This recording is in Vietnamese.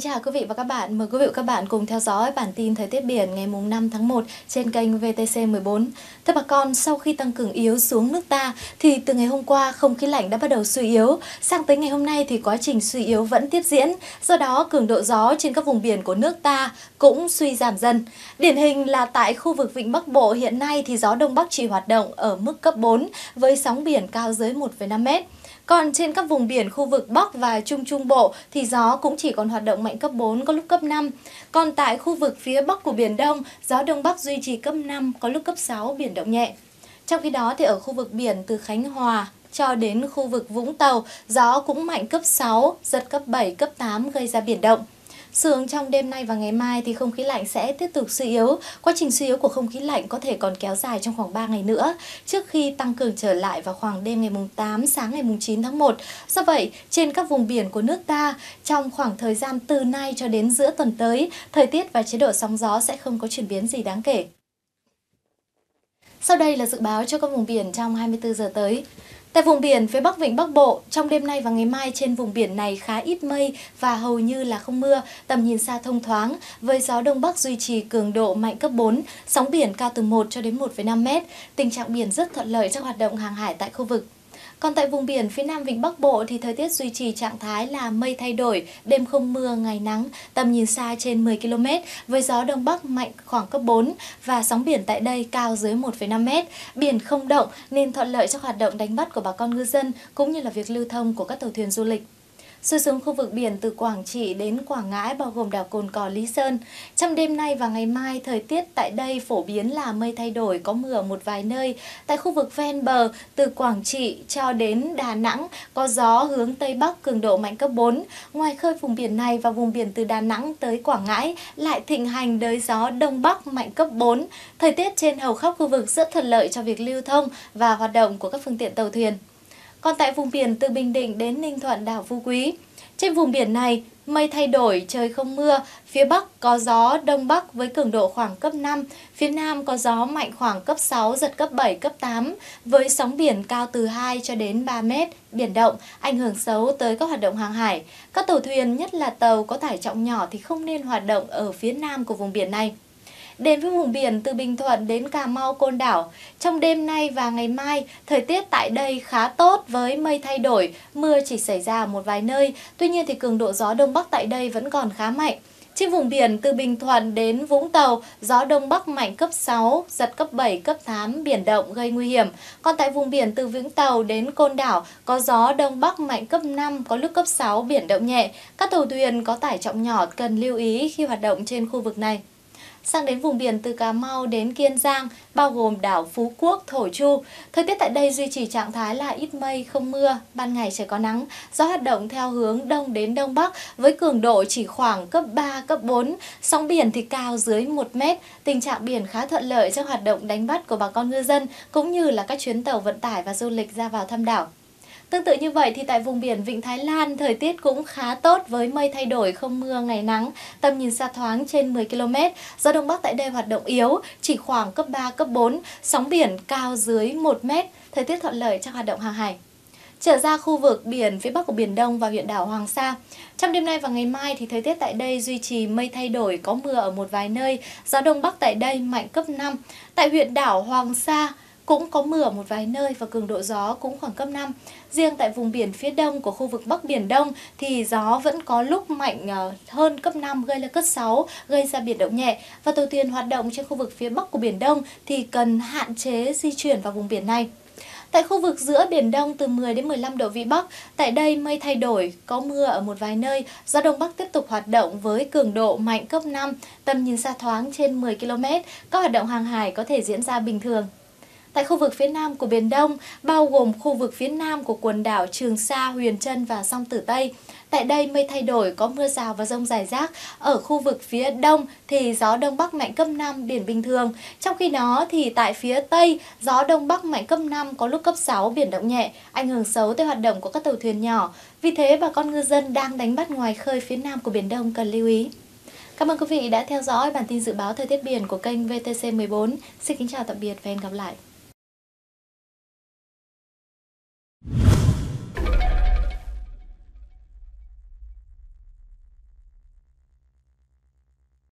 chào quý vị và các bạn. Mời quý vị và các bạn cùng theo dõi bản tin thời tiết biển ngày 5 tháng 1 trên kênh VTC 14. Thưa bà con, sau khi tăng cường yếu xuống nước ta thì từ ngày hôm qua không khí lạnh đã bắt đầu suy yếu. Sang tới ngày hôm nay thì quá trình suy yếu vẫn tiếp diễn. Do đó cường độ gió trên các vùng biển của nước ta cũng suy giảm dần. Điển hình là tại khu vực Vịnh Bắc Bộ hiện nay thì gió Đông Bắc chỉ hoạt động ở mức cấp 4 với sóng biển cao dưới 1,5 m. Còn trên các vùng biển khu vực Bắc và Trung Trung Bộ thì gió cũng chỉ còn hoạt động mạnh cấp 4, có lúc cấp 5. Còn tại khu vực phía Bắc của Biển Đông, gió Đông Bắc duy trì cấp 5, có lúc cấp 6, biển động nhẹ. Trong khi đó thì ở khu vực biển từ Khánh Hòa cho đến khu vực Vũng Tàu, gió cũng mạnh cấp 6, giật cấp 7, cấp 8 gây ra biển động. Xu hướng trong đêm nay và ngày mai thì không khí lạnh sẽ tiếp tục suy yếu. Quá trình suy yếu của không khí lạnh có thể còn kéo dài trong khoảng 3 ngày nữa, trước khi tăng cường trở lại vào khoảng đêm ngày 8, sáng ngày 9 tháng 1. Do vậy, trên các vùng biển của nước ta, trong khoảng thời gian từ nay cho đến giữa tuần tới, thời tiết và chế độ sóng gió sẽ không có chuyển biến gì đáng kể. Sau đây là dự báo cho các vùng biển trong 24 giờ tới. Tại vùng biển phía Bắc Vịnh Bắc Bộ, trong đêm nay và ngày mai trên vùng biển này khá ít mây và hầu như là không mưa, tầm nhìn xa thông thoáng, với gió Đông Bắc duy trì cường độ mạnh cấp 4, sóng biển cao từ 1 cho đến 1,5 m, tình trạng biển rất thuận lợi cho hoạt động hàng hải tại khu vực. Còn tại vùng biển phía Nam Vịnh Bắc Bộ thì thời tiết duy trì trạng thái là mây thay đổi, đêm không mưa, ngày nắng, tầm nhìn xa trên 10 km với gió Đông Bắc mạnh khoảng cấp 4 và sóng biển tại đây cao dưới 1,5 m. Biển không động nên thuận lợi cho hoạt động đánh bắt của bà con ngư dân cũng như là việc lưu thông của các tàu thuyền du lịch. Xuôi xuống khu vực biển từ Quảng Trị đến Quảng Ngãi bao gồm đảo Cồn Cỏ, Lý Sơn. Trong đêm nay và ngày mai, thời tiết tại đây phổ biến là mây thay đổi, có mưa ở một vài nơi. Tại khu vực ven bờ từ Quảng Trị cho đến Đà Nẵng có gió hướng Tây Bắc cường độ mạnh cấp 4. Ngoài khơi vùng biển này và vùng biển từ Đà Nẵng tới Quảng Ngãi lại thịnh hành đới gió Đông Bắc mạnh cấp 4. Thời tiết trên hầu khắp khu vực rất thuận lợi cho việc lưu thông và hoạt động của các phương tiện tàu thuyền. Còn tại vùng biển từ Bình Định đến Ninh Thuận, đảo Phú Quý, trên vùng biển này, mây thay đổi, trời không mưa, phía Bắc có gió Đông Bắc với cường độ khoảng cấp 5, phía Nam có gió mạnh khoảng cấp 6, giật cấp 7, cấp 8, với sóng biển cao từ 2 cho đến 3 mét, biển động, ảnh hưởng xấu tới các hoạt động hàng hải. Các tàu thuyền, nhất là tàu có tải trọng nhỏ thì không nên hoạt động ở phía Nam của vùng biển này. Đến với vùng biển từ Bình Thuận đến Cà Mau, Côn Đảo, trong đêm nay và ngày mai, thời tiết tại đây khá tốt với mây thay đổi, mưa chỉ xảy ra ở một vài nơi, tuy nhiên thì cường độ gió Đông Bắc tại đây vẫn còn khá mạnh. Trên vùng biển từ Bình Thuận đến Vũng Tàu, gió Đông Bắc mạnh cấp 6, giật cấp 7, cấp 8, biển động gây nguy hiểm. Còn tại vùng biển từ Vũng Tàu đến Côn Đảo, có gió Đông Bắc mạnh cấp 5, có lúc cấp 6, biển động nhẹ. Các tàu thuyền có tải trọng nhỏ cần lưu ý khi hoạt động trên khu vực này. Sang đến vùng biển từ Cà Mau đến Kiên Giang, bao gồm đảo Phú Quốc, Thổ Chu. Thời tiết tại đây duy trì trạng thái là ít mây, không mưa, ban ngày trời có nắng, gió hoạt động theo hướng Đông đến Đông Bắc với cường độ chỉ khoảng cấp 3, cấp 4, sóng biển thì cao dưới 1 mét, tình trạng biển khá thuận lợi cho hoạt động đánh bắt của bà con ngư dân cũng như là các chuyến tàu vận tải và du lịch ra vào thăm đảo. Tương tự như vậy thì tại vùng biển Vịnh Thái Lan, thời tiết cũng khá tốt với mây thay đổi, không mưa, ngày nắng, tầm nhìn xa thoáng trên 10 km. Gió Đông Bắc tại đây hoạt động yếu, chỉ khoảng cấp 3, cấp 4, sóng biển cao dưới 1 mét, thời tiết thuận lợi cho hoạt động hàng hải. Trở ra khu vực biển phía Bắc của Biển Đông và huyện đảo Hoàng Sa. Trong đêm nay và ngày mai thì thời tiết tại đây duy trì mây thay đổi, có mưa ở một vài nơi, gió Đông Bắc tại đây mạnh cấp 5. Tại huyện đảo Hoàng Sa cũng có mưa ở một vài nơi và cường độ gió cũng khoảng cấp 5. Riêng tại vùng biển phía đông của khu vực Bắc Biển Đông thì gió vẫn có lúc mạnh hơn cấp 5 gây ra cấp 6, gây ra biển động nhẹ. Và tàu thuyền hoạt động trên khu vực phía Bắc của Biển Đông thì cần hạn chế di chuyển vào vùng biển này. Tại khu vực giữa Biển Đông từ 10 đến 15 độ Vĩ Bắc, tại đây mây thay đổi, có mưa ở một vài nơi, gió Đông Bắc tiếp tục hoạt động với cường độ mạnh cấp 5, tầm nhìn xa thoáng trên 10 km, các hoạt động hàng hải có thể diễn ra bình thường. Tại khu vực phía Nam của Biển Đông, bao gồm khu vực phía Nam của quần đảo Trường Sa, Huyền Trân và Song Tử Tây. Tại đây mây thay đổi, có mưa rào và dông rải rác. Ở khu vực phía Đông thì gió Đông Bắc mạnh cấp 5, biển bình thường. Trong khi đó thì tại phía Tây, gió Đông Bắc mạnh cấp 5, có lúc cấp 6, biển động nhẹ, ảnh hưởng xấu tới hoạt động của các tàu thuyền nhỏ. Vì thế bà con ngư dân đang đánh bắt ngoài khơi phía Nam của Biển Đông cần lưu ý. Cảm ơn quý vị đã theo dõi bản tin dự báo thời tiết biển của kênh VTC 14. Xin kính chào tạm biệt và hẹn gặp lại.